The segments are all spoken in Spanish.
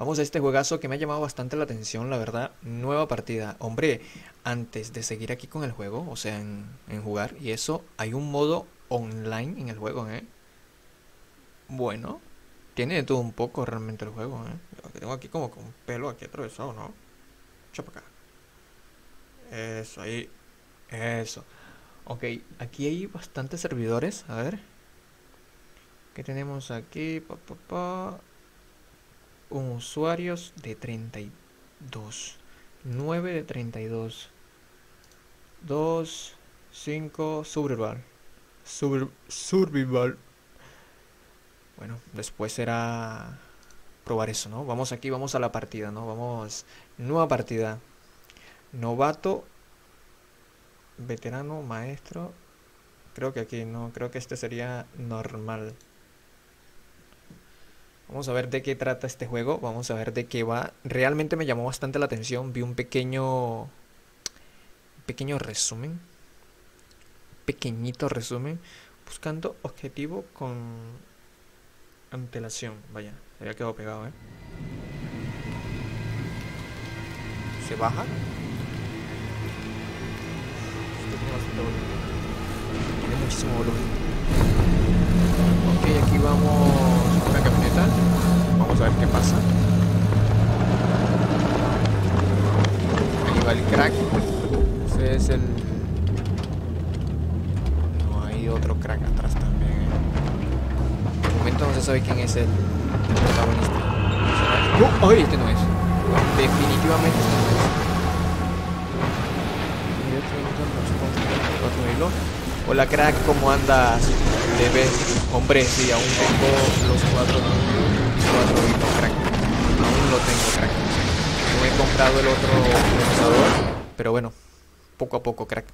Vamos a este juegazo que me ha llamado bastante la atención, la verdad. Nueva partida. Hombre, antes de seguir aquí con el juego, o sea, en jugar y eso, hay un modo online en el juego, ¿eh? Bueno, tiene de todo un poco realmente el juego, ¿eh? Yo que tengo aquí como con pelo aquí atravesado, ¿no? Echa para acá. Eso, ahí. Eso. Ok, aquí hay bastantes servidores. A ver. ¿Qué tenemos aquí? Un usuarios de 32. 9 de 32. 2, 5, survival. Survival. Bueno, después será probar eso, ¿no? Vamos aquí, vamos a la partida, ¿no? Vamos. Nueva partida. Novato. Veterano, maestro. Creo que aquí no, creo que este sería normal. Vamos a ver de qué trata este juego, vamos a ver de qué va. Realmente me llamó bastante la atención, vi un pequeño resumen, pequeñito resumen, buscando objetivo con antelación. Vaya, se había quedado pegado, ¿eh? Se baja. Esto tiene bastante volumen. Tiene muchísimo volumen. Ok, aquí vamos a una camioneta. Vamos a ver qué pasa. Ahí va el crack. Ese es el... No, hay otro crack atrás también. De momento no se sabe quién es el protagonista. ¡Oh! ¡Ay! Este no es. Definitivamente este no es. Hola crack, ¿cómo andas? Debe, hombre, sí, aún tengo los 4 hilos, crack. Aún lo tengo, crack. No he comprado el otro procesador, pero bueno, poco a poco, crack.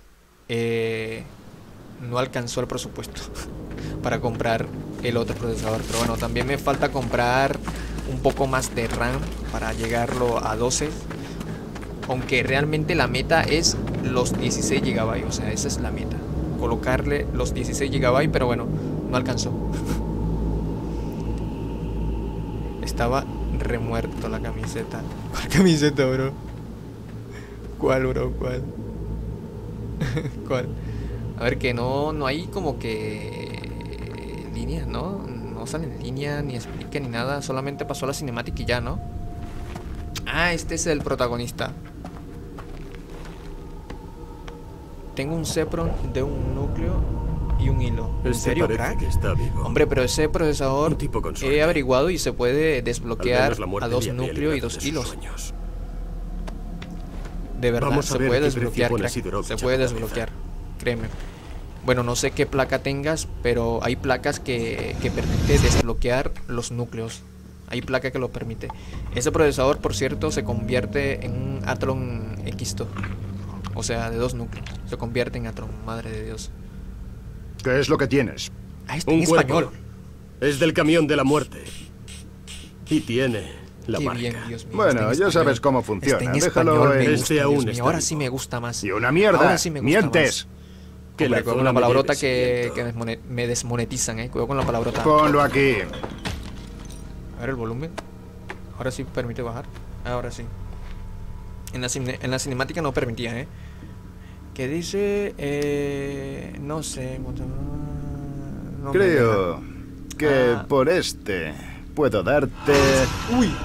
No alcanzó el presupuesto para comprar el otro procesador, pero bueno, también me falta comprar un poco más de RAM para llegarlo a 12. Aunque realmente la meta es los 16 GB, o sea, esa es la meta. Colocarle los 16 GB, pero bueno, no alcanzó. Estaba remuerto la camiseta. ¿Cuál camiseta, bro? ¿Cuál, bro? ¿Cuál? ¿Cuál? A ver, que no hay como que líneas, ¿no? No sale en línea, ni explica ni nada. Solamente pasó la cinemática y ya, ¿no? Ah, este es el protagonista. Tengo un Cepron de un núcleo y un hilo. ¿En serio, crack? Que está vivo. Hombre, pero ese procesador Un tipo con he suerte. averiguado y se puede desbloquear a 2 le había núcleos y librado 2 de sus hilos. sueños. De verdad, Vamos a se ver puede qué precio desbloquear, pone crack. Sidorovich Se a puede tu desbloquear, créeme. Bueno, no sé qué placa tengas, pero hay placas que permite desbloquear los núcleos. Hay placa que lo permite. Ese procesador, por cierto, se convierte en un Athlon X2. O sea, de 2 núcleos. Se convierte en Athlon, madre de Dios. ¿Qué es lo que tienes? Ah, está Un en español. cuerpo. Es del camión de la muerte. Y tiene la Qué marca. bien, Dios mío. Bueno, está en ya español. sabes cómo Está funciona. en Déjalo español, me en... gusta, Este aún Dios mío. está Ahora vivo. sí me gusta más. Y una mierda. Ahora sí me gusta Mientes. Que Hombre, la cuidado con la zona me palabrota lleve que siguiendo. me desmonetizan, cuidado con la palabrota. Ponlo aquí. A ver el volumen. Ahora sí permite bajar. Ahora sí. En la cinemática no permitía, ¿Qué dice? No sé. No me Creo que Ah. por este puedo darte... deja. ¡Uy!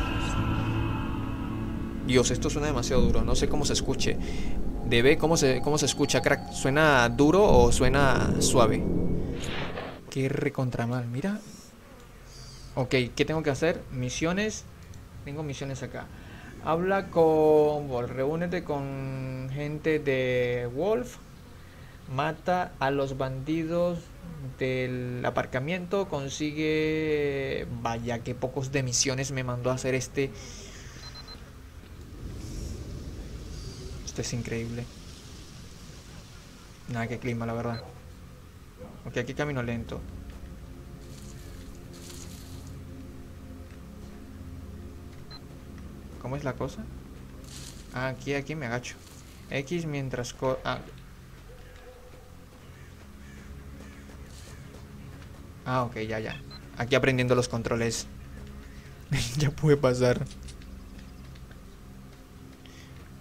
Dios, esto suena demasiado duro. No sé cómo se escuche. ¿Cómo se escucha, crack? ¿Suena duro o suena suave? Qué recontra mal, mira. Ok, ¿qué tengo que hacer? Misiones. Tengo misiones acá. Habla con Wolf. Reúnete con gente de Wolf. Mata a los bandidos del aparcamiento. Consigue... Vaya, qué pocos de misiones me mandó a hacer este. Esto es increíble. Nada, que clima, la verdad. Ok, aquí camino lento. ¿Cómo es la cosa? Ah, aquí me agacho. X mientras... ok, ya. Aquí aprendiendo los controles. Ya pude pasar.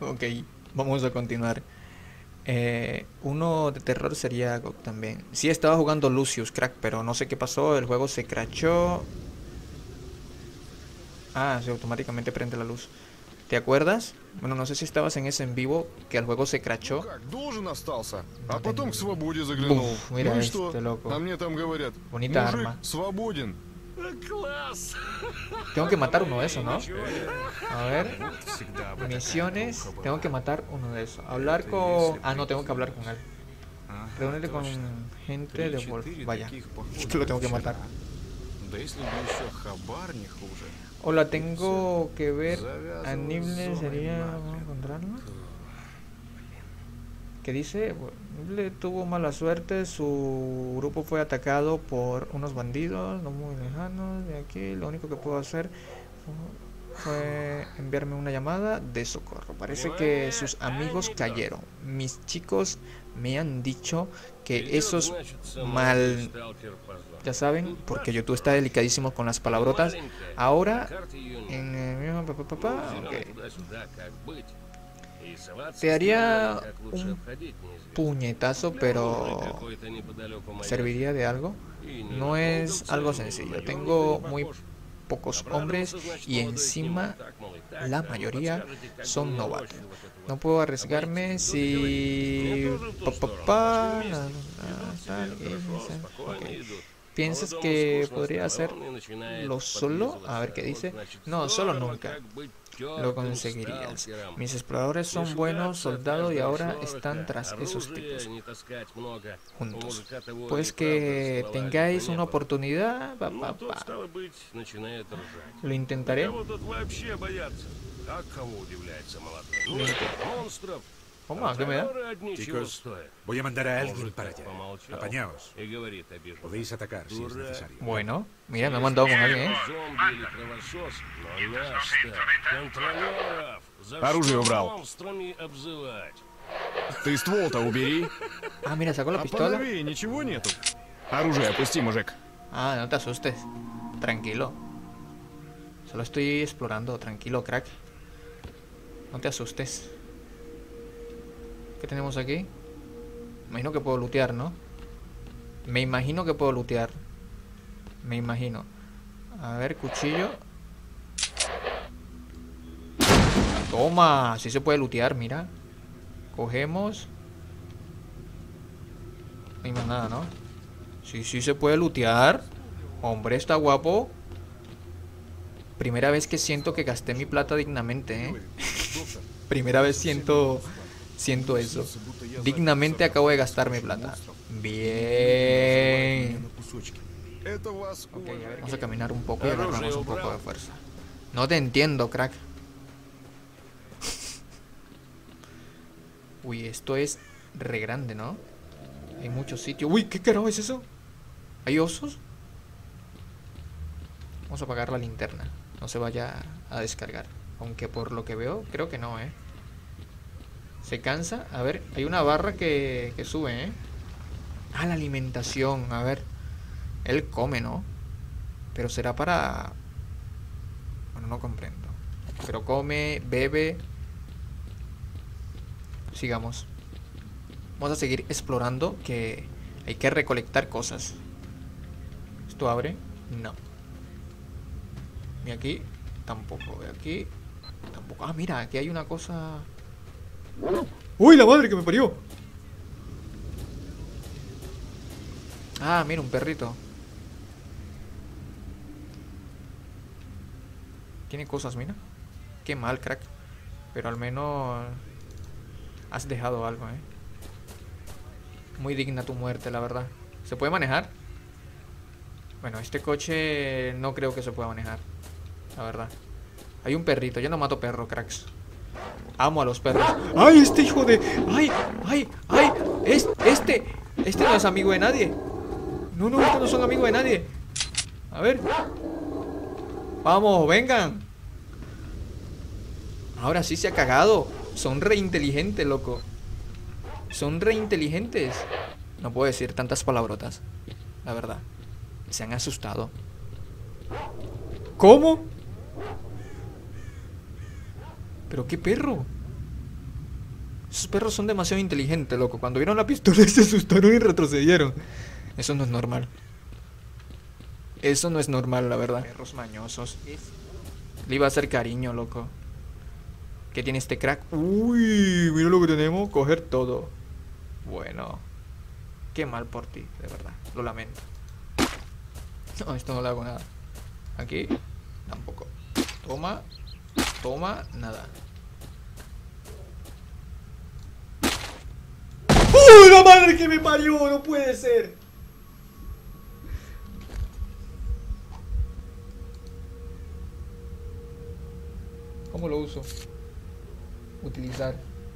Ok, vamos a continuar. Uno de terror sería GOG también. Sí, estaba jugando Lucius, crack, pero no sé qué pasó. El juego se crashó. Ah, sí, automáticamente prende la luz. ¿Te acuerdas? Bueno, no sé si estabas en ese en vivo que el juego se crashó. Должен остался, No а потом tengo- к свободе заглянул. Buf, mira Ну и este что? loco. А мне там говорят, Bonita мужик arma. свободен. Tengo que matar uno de esos, ¿no? A ver. Misiones. Tengo que matar uno de esos. Hablar con... Ah, no, tengo que hablar con él. Reúnete con gente de Wolf. Vaya. Esto lo tengo que matar. Да если бы еще хабар не хуже. Hola, tengo que ver a Nibble. Sería... ¿Vamos a encontrarlo? ¿Qué dice? Bueno, Nibble tuvo mala suerte. Su grupo fue atacado por unos bandidos no muy lejanos de aquí. Lo único que puedo hacer fue enviarme una llamada de socorro. Parece que sus amigos cayeron. Mis chicos me han dicho que esos mal... Ya saben, porque YouTube está delicadísimo con las palabrotas. Ahora, en el mismo... ok. Te haría un puñetazo, pero ¿serviría de algo? No es algo sencillo. Tengo muy pocos hombres y encima la mayoría son novatos. No puedo arriesgarme si... Ok. ¿Piensas que podría hacerlo solo? A ver qué dice. No, solo nunca lo conseguirías. Mis exploradores son buenos soldados y ahora están tras esos tipos juntos. Pues que tengáis una oportunidad, lo intentaré. ¿Cómo? ¿Qué me da? Chicos, voy a mandar a alguien para allá. Apañaos. Podéis atacar si es necesario. Bueno, mira, me ha mandado con alguien, ¿eh? Оружие убрал. Ты ствол-то убери. Ah, mira, sacó la А pistola. поновее ничего нету. Оружие опусти, мужик. Ah, no te asustes. Tranquilo. Solo estoy explorando. Tranquilo, crack. No te asustes. ¿Qué tenemos aquí? Me imagino que puedo lootear, ¿no? Me imagino que puedo lootear. Me imagino. A ver, cuchillo. Toma, sí se puede lootear, mira. Cogemos. No hay más nada, ¿no? Sí, sí se puede lootear. Hombre, está guapo. Primera vez que siento que gasté mi plata dignamente, ¿eh? Primera vez siento eso. Dignamente acabo de gastar mi plata. Bien. Это вас Ok, a ver, vamos a caminar un poco y agarramos un poco de fuerza. No te entiendo, crack. Uy, esto es re grande, ¿no? Hay muchos sitios. Uy, ¿qué carajo es eso? ¿Hay osos? Vamos a apagar la linterna. No se vaya a descargar. Aunque por lo que veo, creo que no, ¿eh? Se cansa. A ver, hay una barra que sube, ¿eh? Ah, la alimentación. A ver. Él come, ¿no? Pero será para... Bueno, no comprendo. Pero come, bebe. Sigamos. Vamos a seguir explorando, que hay que recolectar cosas. ¿Esto abre? No. Y aquí tampoco. De aquí tampoco. Ah, mira, aquí hay una cosa. ¡Uy, la madre que me parió! Ah, mira, un perrito. Tiene cosas, mira. Qué mal, crack. Pero al menos has dejado algo, ¿eh? Muy digna tu muerte, la verdad. ¿Se puede manejar? Bueno, este coche no creo que se pueda manejar, la verdad. Hay un perrito. Yo no mato perro, cracks. Amo a los perros. ¡Ay, este hijo de... ¡Ay, ay, ay! Este no es amigo de nadie. No, no, estos no son amigos de nadie. A ver. Vamos, vengan. Ahora sí se ha cagado. Son re inteligentes, loco. Son re inteligentes. No puedo decir tantas palabrotas, la verdad. Se han asustado. ¿Cómo? ¿Pero qué perro? Esos perros son demasiado inteligentes, loco. Cuando vieron la pistola se asustaron y retrocedieron. Eso no es normal. Eso no es normal, la verdad. Perros mañosos. Le iba a hacer cariño, loco. ¿Qué tiene este crack? Uy, mira lo que tenemos. Coger todo. Bueno. Qué mal por ti, de verdad. Lo lamento. No, esto no le hago nada. Aquí, tampoco. Toma. Toma, nada. ¡Uy, la madre que me parió! No puede ser. ¿Cómo lo uso? Utilizar.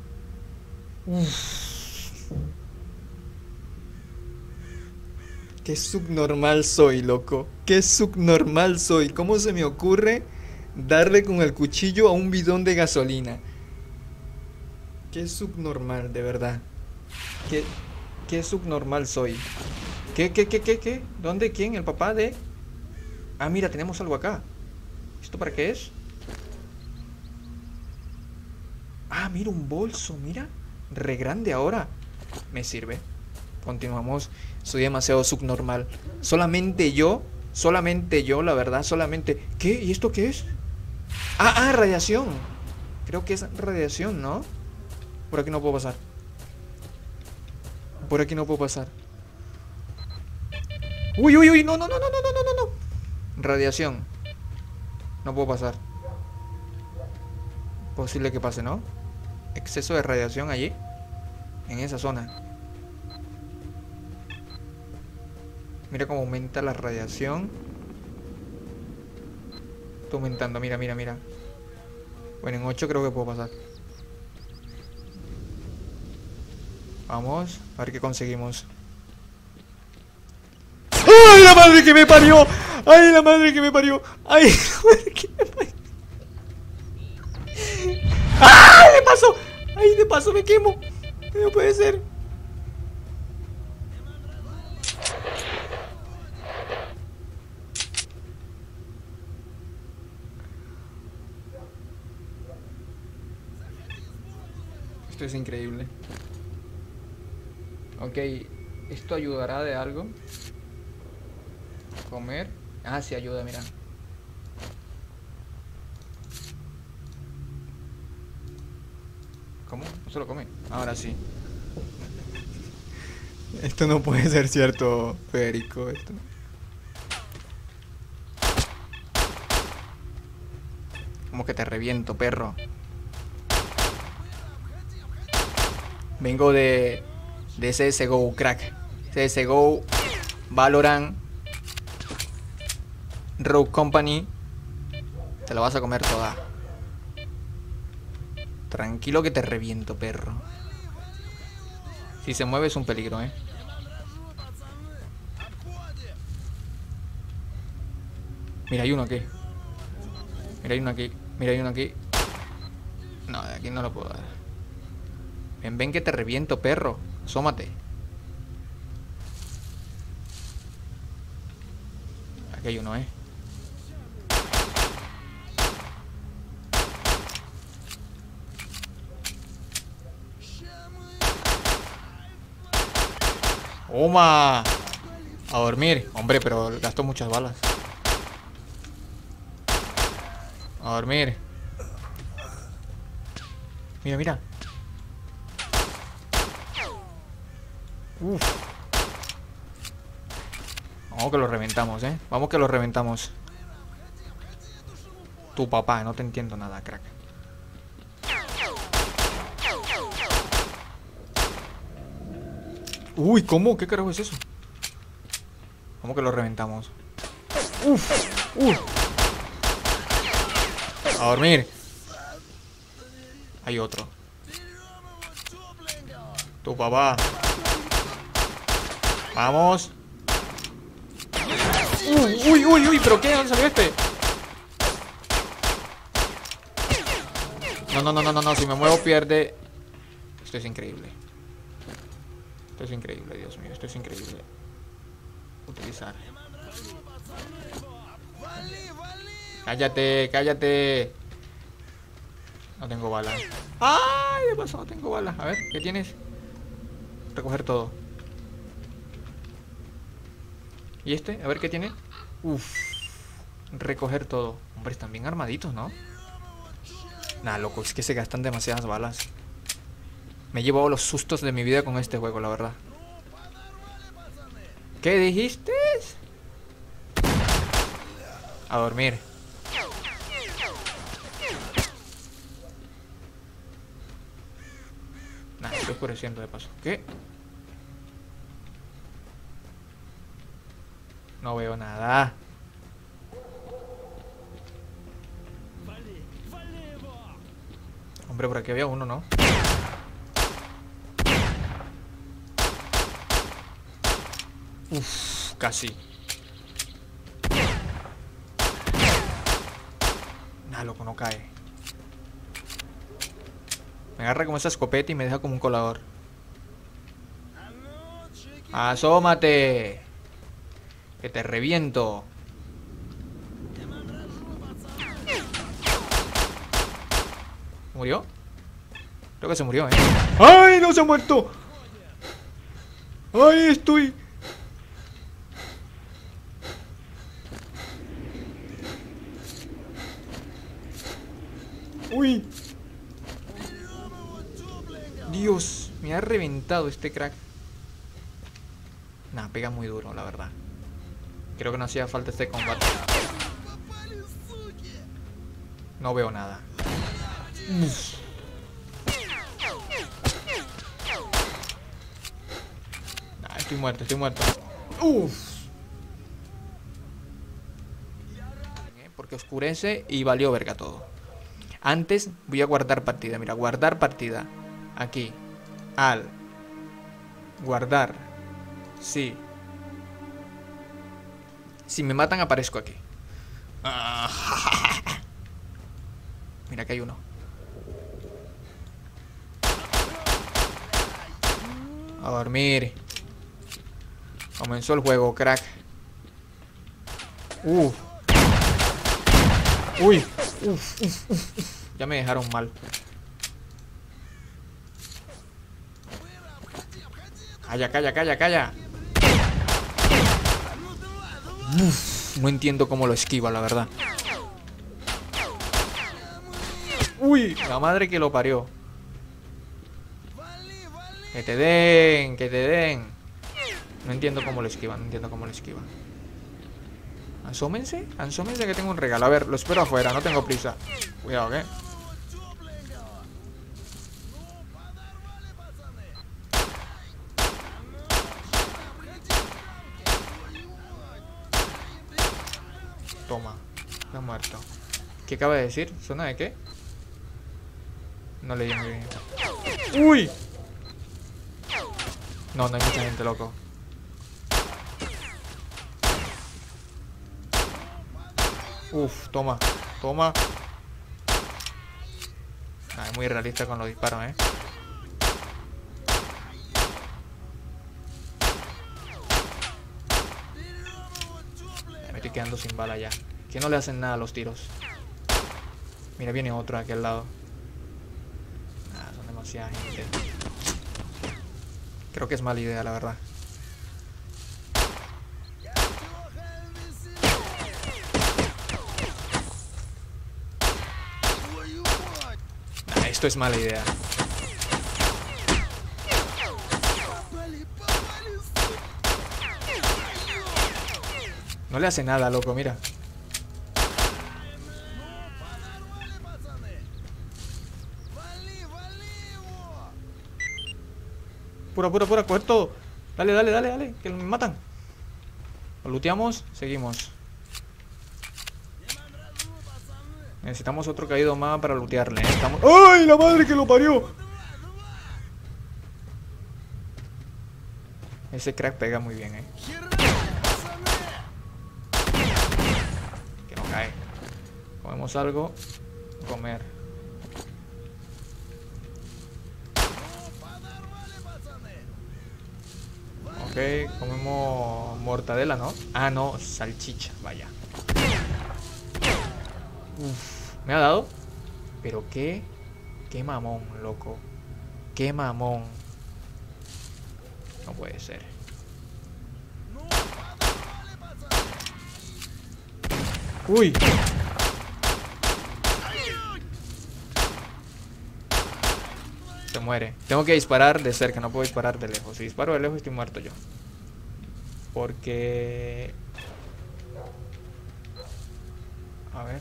Qué subnormal soy, loco. Qué subnormal soy. ¿Cómo se me ocurre darle con el cuchillo a un bidón de gasolina? Qué subnormal, de verdad. Qué subnormal soy. ¿Qué? ¿Dónde? ¿Quién? ¿El papá de...? Ah, mira, tenemos algo acá. ¿Esto para qué es? Ah, mira, un bolso, mira. Re grande ahora. Me sirve. Continuamos. Soy demasiado subnormal. Solamente yo, la verdad, solamente... ¿Qué? ¿Y esto qué es? Ah, radiación. Creo que es radiación, ¿no? Por aquí no puedo pasar. Por aquí no puedo pasar. Uy, no. Radiación. No puedo pasar. Posible que pase, ¿no? Exceso de radiación allí. En esa zona. Mira cómo aumenta la radiación. Está aumentando, mira. Bueno, en 8 creo que puedo pasar. Vamos, a ver qué conseguimos. ¡Ay, la madre que me parió! ¡Ay, la madre que me parió! ¡Ay, la madre que me parió! ¡Ay, de paso! ¡Ay, de paso me quemo! No puede ser. Esto es increíble. Ok, ¿esto ayudará de algo? Comer. Ah, sí ayuda, mira. ¿Cómo? ¿No se lo come? Ahora sí. Esto no puede ser cierto, Federico. Esto. Como que te reviento, perro. Vengo de CSGO, crack. CSGO, Valorant, Rogue Company. Te la vas a comer toda. Tranquilo que te reviento, perro. Si se mueve es un peligro, ¿eh? Mira, hay uno aquí. Mira, hay uno aquí. Mira, hay uno aquí. No, de aquí no lo puedo dar. Ven que te reviento, perro. Asómate. Aquí hay uno, ¿eh? ¡Toma! A dormir. Hombre, pero gasto muchas balas. A dormir. Mira. Uf. Vamos que lo reventamos, ¿eh? Vamos que lo reventamos. Tu papá, no te entiendo nada, crack. Uy, ¿cómo? ¿Qué carajo es eso? Vamos que lo reventamos. A dormir. Hay otro. Tu papá. Vamos. Uy, ¿pero qué? ¿Dónde salió este? No, si me muevo pierde. Esto es increíble. Esto es increíble, Dios mío, esto es increíble. Utilizar. Cállate. No tengo balas. ¡Ay! De paso no tengo balas. A ver, ¿qué tienes? Recoger todo. ¿Y este? A ver, ¿qué tiene? Uf. Recoger todo. Hombre, están bien armaditos, ¿no? Nah, loco, es que se gastan demasiadas balas. Me he llevado los sustos de mi vida con este juego, la verdad. ¿Qué dijiste? A dormir. Nah, estoy oscureciendo de paso. ¿Qué? No veo nada. Hombre, por aquí había uno, ¿no? Uf, casi. Nah, loco, no cae. Me agarra como esa escopeta y me deja como un colador. ¡Asómate! Que te reviento. ¿Murió? Creo que se murió, ¿eh? ¡Ay, no se ha muerto! ¡Ay, estoy! ¡Uy! Dios, me ha reventado este crack. Nah, pega muy duro, la verdad. Creo que no hacía falta este combate. No veo nada. Uf. Nah, estoy muerto, estoy muerto. Uf. Porque oscurece y valió verga todo. Antes voy a guardar partida. Mira, guardar partida. Aquí. Al. Guardar. Sí. Si me matan aparezco aquí. Mira que hay uno. A dormir. Comenzó el juego, crack. Uy. Ya me dejaron mal. Calla, calla, calla, calla. No entiendo cómo lo esquiva, la verdad. Uy, la madre que lo parió. Que te den, que te den. No entiendo cómo lo esquiva, no entiendo cómo lo esquiva. Asómense, asómense que tengo un regalo. A ver, lo espero afuera, no tengo prisa. Cuidado, ¿qué? Toma, está muerto. ¿Qué acaba de decir? ¿Zona de qué? No leí muy bien. ¡Uy! No, no hay mucha gente, loco. Uf, toma, toma. Ah, es muy realista con los disparos, Me estoy quedando sin bala ya. Que no le hacen nada a los tiros. Mira, viene otro de aquel lado. Ah, son demasiada gente. Creo que es mala idea, la verdad. Ah, esto es mala idea. No le hace nada, loco, mira. Pura, pura, pura, coger todo. Dale, dale, dale, dale, que me matan. Lo looteamos, seguimos. Necesitamos otro caído más para lootearle, ¿eh? Estamos... ¡Ay, la madre que lo parió! Ese crack pega muy bien, Que no cae. Comemos algo. Comer. Ok, comemos mortadela, ¿no? Ah, no, salchicha, vaya. Uf, ¿me ha dado? ¿Pero qué Qué mamón, loco. Qué mamón. No puede ser. Uy. Se muere. Tengo que disparar de cerca, no puedo disparar de lejos. Si disparo de lejos estoy muerto yo. Porque... A ver.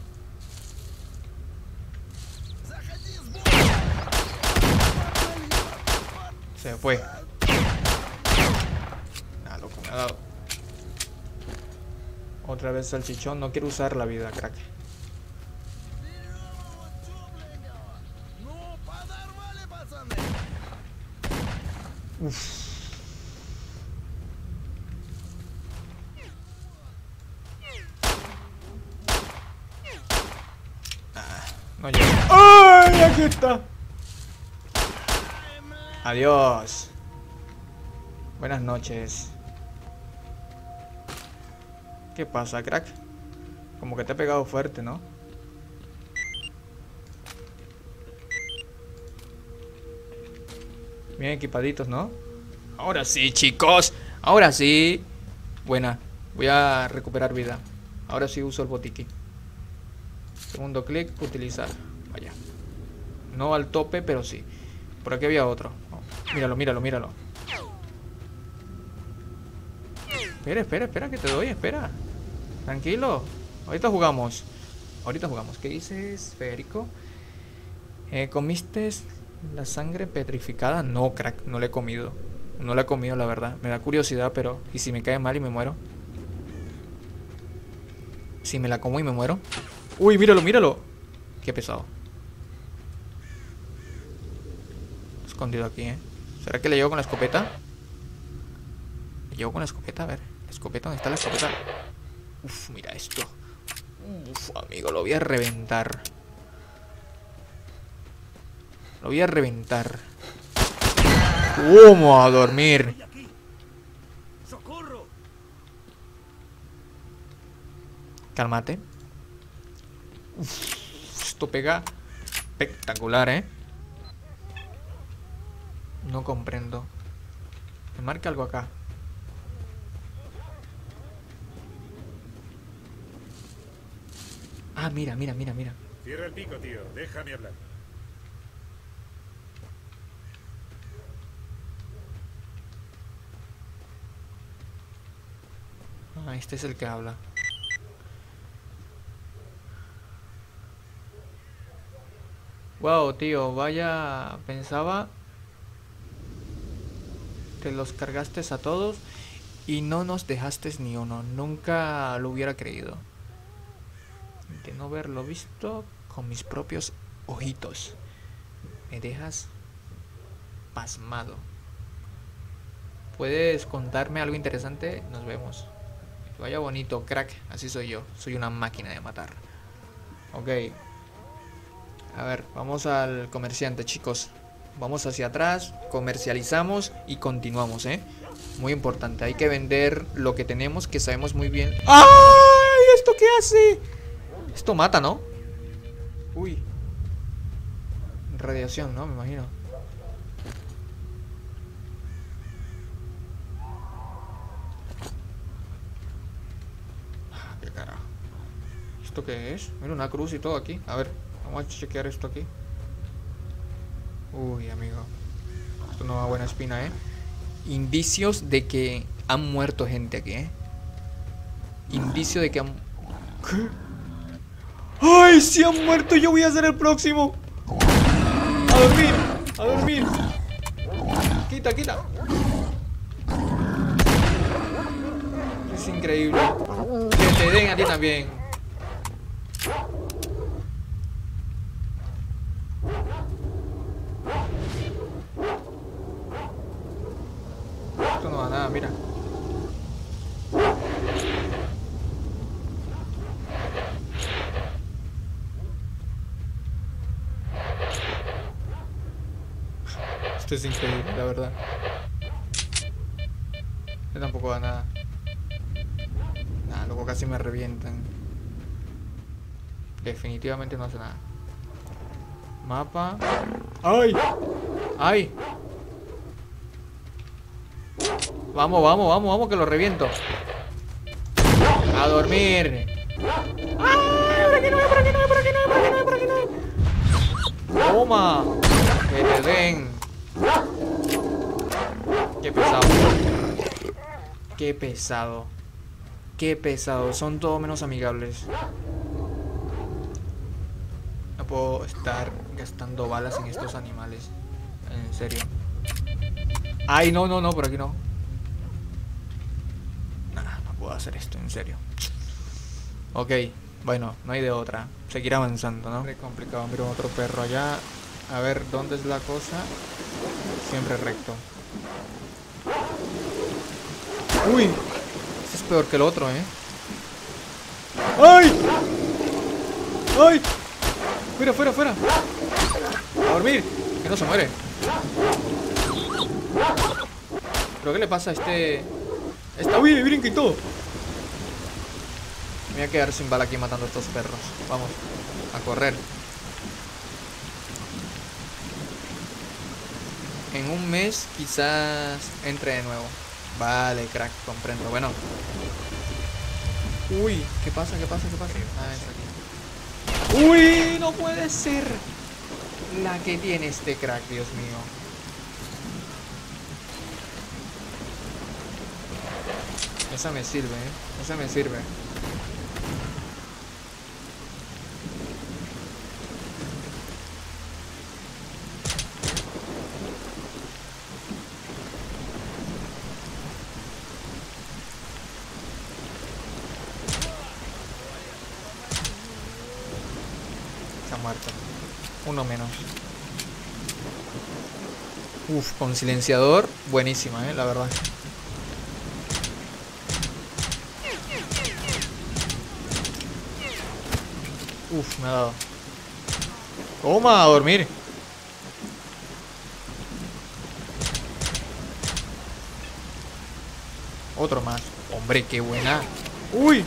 Se fue. Ah, loco, me ha dado. Otra vez salchichón. No quiero usar la vida, crack. Uf. No llega. ¡Ay! Aquí está. Adiós. Buenas noches. ¿Qué pasa, crack? Como que te he pegado fuerte, ¿no? Bien equipaditos, ¿no? Ahora sí, chicos. Ahora sí. Buena. Voy a recuperar vida. Ahora sí uso el botiquín. Segundo clic, utilizar. Vaya. No al tope, pero sí. Por aquí había otro. Oh, míralo, míralo, míralo. Espera, espera, espera, que te doy, espera. Tranquilo. Ahorita jugamos. Ahorita jugamos. ¿Qué dices, Federico? ¿Comiste la sangre petrificada? No, crack, no la he comido. No la he comido, la verdad. Me da curiosidad, pero... ¿Y si me cae mal y me muero? Si me la como y me muero. Uy, míralo, míralo. Qué pesado. Escondido aquí, ¿eh? ¿Será que le llevo con la escopeta? ¿Le llevo con la escopeta? A ver. ¿La escopeta? ¿Dónde está la escopeta? Uf, mira esto. Uf, amigo, lo voy a reventar. Lo voy a reventar. ¡Cómo a dormir! Cálmate. Uf, esto pega espectacular, ¿eh? No comprendo. Me marca algo acá. Ah, mira, mira, mira, mira. Cierra el pico, tío. Déjame hablar. Ah, este es el que habla. Wow, tío, vaya, pensaba que los cargaste a todos y no nos dejaste ni uno. Nunca lo hubiera creído. De no haberlo visto con mis propios ojitos. Me dejas pasmado. ¿Puedes contarme algo interesante? Nos vemos. Que vaya bonito, crack. Así soy yo. Soy una máquina de matar. Ok. A ver, vamos al comerciante, chicos. Vamos hacia atrás, comercializamos y continuamos, ¿eh? Muy importante, hay que vender lo que tenemos, que sabemos muy bien. ¡Ay! ¿Esto qué hace? Esto mata, ¿no? Uy. Radiación, ¿no? Me imagino. ¿Qué carajo? ¿Esto qué es? Mira, una cruz y todo aquí. A ver, vamos a chequear esto aquí. Uy, amigo. Esto no va a buena espina, ¿eh? Indicios de que han muerto gente aquí, ¿eh? Indicio de que han... ¿Qué? ¡Ay, si han muerto! Yo voy a ser el próximo. A dormir, a dormir. Quita, quita. Es increíble. Que te den a ti también. Esto no da nada, mira. Esto es increíble, la verdad. Yo tampoco da nada. Nada, luego casi me revientan. Definitivamente no hace nada. Mapa. ¡Ay! ¡Ay! Vamos, vamos, vamos, vamos, que lo reviento. A dormir. ¡Ay! Por aquí no, por aquí no, por aquí no, por aquí no, por aquí no. Toma. Que te den. Qué pesado. Qué pesado. Qué pesado. Son todo menos amigables. No puedo estar gastando balas en estos animales. En serio. Ay, no, no, no, por aquí no. Nah, no puedo hacer esto, en serio. Ok, bueno, no hay de otra. Seguir avanzando, ¿no? Es complicado. Mira otro perro allá. A ver, ¿dónde es la cosa? Siempre recto. Uy, este es peor que el otro, ¿eh? ¡Ay! ¡Ay! ¡Fuera, fuera, fuera! A dormir, que no se muere. ¿Pero qué le pasa a este? ¡Uy, miren que todo! Me voy a quedar sin bala aquí matando a estos perros. Vamos, a correr. En un mes quizás entre de nuevo. Vale, crack, comprendo. Bueno. Uy, ¿qué pasa? ¿Qué pasa? ¿Qué pasa? Ah, es aquí. Uy, no puede ser. La que tiene este crack, Dios mío. Esa me sirve, ¿eh? Esa me sirve. Está muerto. Uno menos. Uf, con silenciador, buenísima, la verdad. Uf, me ha dado. Toma, a dormir. Otro más. Hombre, qué buena. Uy.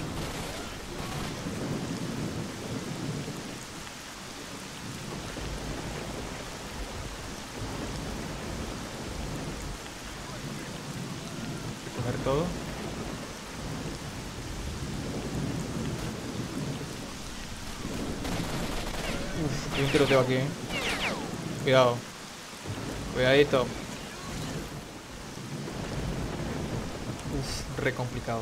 Comer todo. Uf, hay un tiroteo aquí, ¿eh? Cuidado. Cuidadito. Uf, re complicado.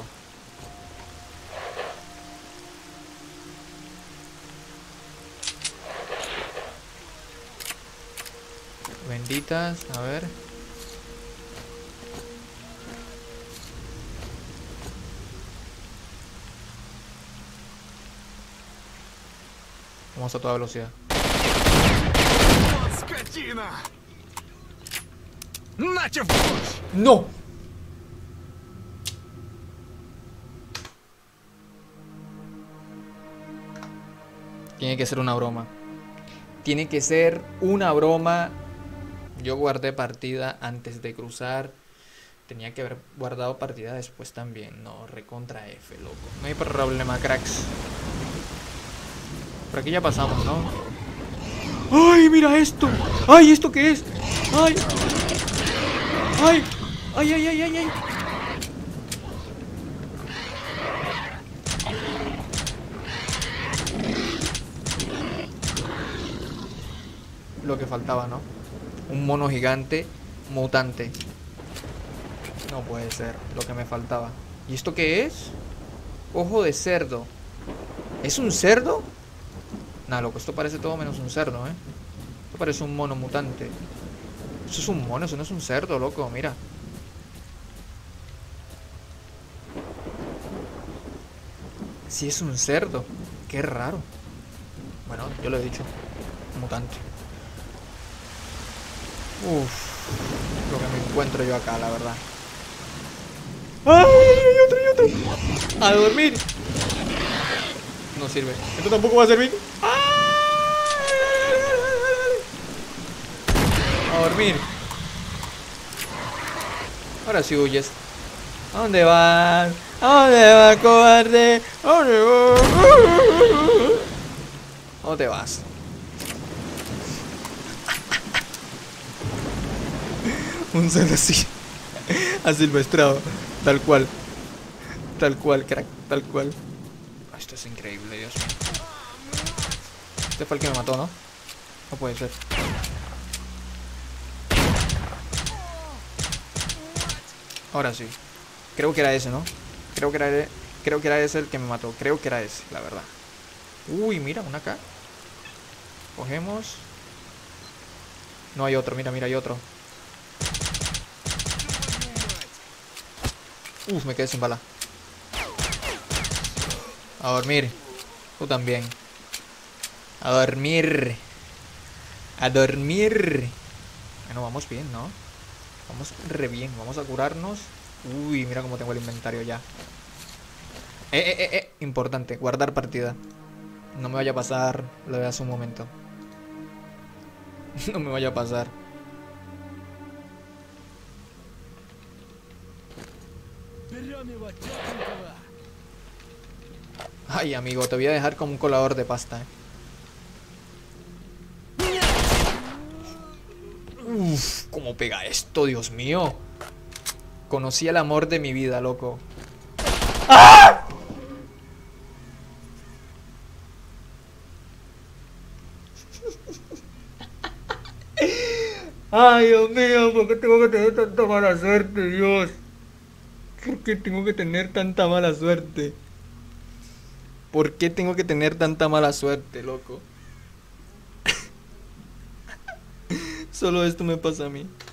Benditas, a ver. Vamos a toda velocidad. Скотина! Нате в ночь! ¡No! Tiene que ser una broma. Tiene que ser una broma. Yo guardé partida antes de cruzar. Tenía que haber guardado partida después también. No, recontra F, loco. No hay problema, cracks. Por aquí ya pasamos, ¿no? ¡Ay, mira esto! ¡Ay, ¿esto qué es? ¡Ay! ¡Ay! ¡Ay, ay, ay, ay, ay! Lo que faltaba, ¿no? Un mono gigante mutante. No puede ser, lo que me faltaba. ¿Y esto qué es? Ojo de cerdo. ¿Es un cerdo? Nah, loco, esto parece todo menos un cerdo, ¿eh? Esto parece un mono mutante. Eso es un mono, eso no es un cerdo, loco, mira. Sí es un cerdo. Qué raro. Bueno, yo lo he dicho. Mutante. Uf, lo que me encuentro yo acá, la verdad. ¡Ay, hay otro! ¡A dormir! No sirve. Esto tampoco va a servir. A dormir. Ahora sí huyes. ¿A dónde vas? ¿A dónde vas, cobarde? ¿A dónde vas? ¿A dónde vas? Un cerdo así. Asilvestrado. Tal cual. Tal cual, crack. Tal cual. Esto es increíble, Dios mío. Este fue el que me mató, ¿no? No puede ser. Ahora sí. Creo que era ese, ¿no? Creo que era ese el que me mató. Creo que era ese, la verdad. Uy, mira, una acá. Cogemos. No hay otro, mira, hay otro. Uf, me quedé sin bala. A dormir. Tú también. A dormir. A dormir. Bueno, vamos bien, ¿no? Vamos re bien. Vamos a curarnos. Uy, mira cómo tengo el inventario ya. Importante, guardar partida. No me vaya a pasar lo de hace un momento. No me vaya a pasar. Ay, amigo, te voy a dejar como un colador de pasta, Uf, cómo pega esto, Dios mío. Conocí el amor de mi vida, loco. ¡Ah! Ay, Dios mío, ¿por qué tengo que tener tanta mala suerte, Dios? ¿Por qué tengo que tener tanta mala suerte? ¿Por qué tengo que tener tanta mala suerte, loco? Solo esto me pasa a mí.